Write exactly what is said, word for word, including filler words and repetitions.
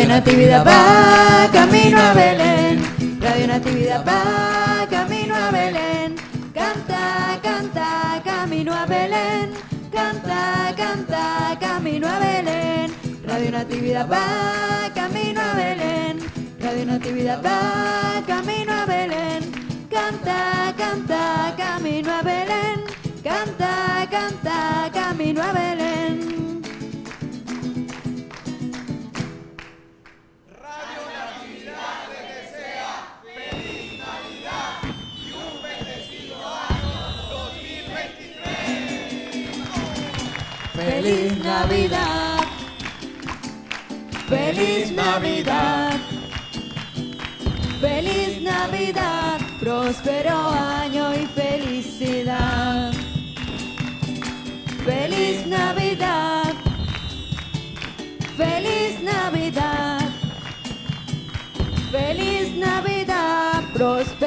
Natividad va camino a Belén, Radio Natividad va camino a Belén, canta, canta, camino a Belén, canta, canta, camino a Belén, Radio Natividad va camino a Belén, Radio Natividad va camino a Belén, canta, canta, camino a Belén, canta, canta, camino a Belén. Feliz Navidad, feliz Navidad, feliz Navidad, próspero año y felicidad. Feliz Navidad, feliz Navidad, feliz Navidad, próspero